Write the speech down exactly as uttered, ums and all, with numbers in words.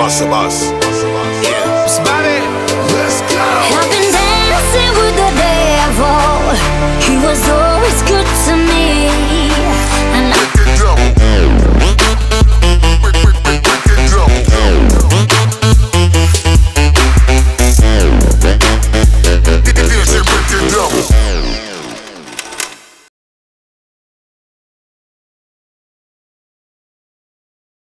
Bust a bus. Yeah. It's Bobby. Let's go. I've been dancing with the devil. He was